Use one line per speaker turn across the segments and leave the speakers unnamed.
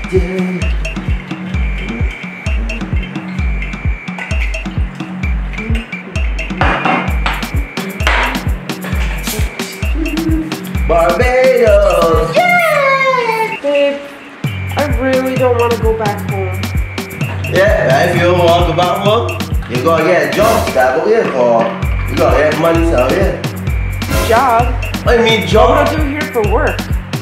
Barbados!
Yeah! Babe, I really don't want to go back home.
Yeah, if you don't want to go back home, you gotta get a job that go here for. You gotta get money out here.
Job?
I mean job.
What do I do here for work?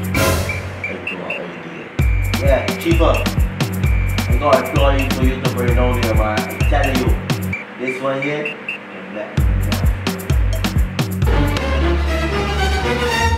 Yeah, cheaper. I'm gonna employ you for you to bring down here, man. I'm telling you. This one here, and that.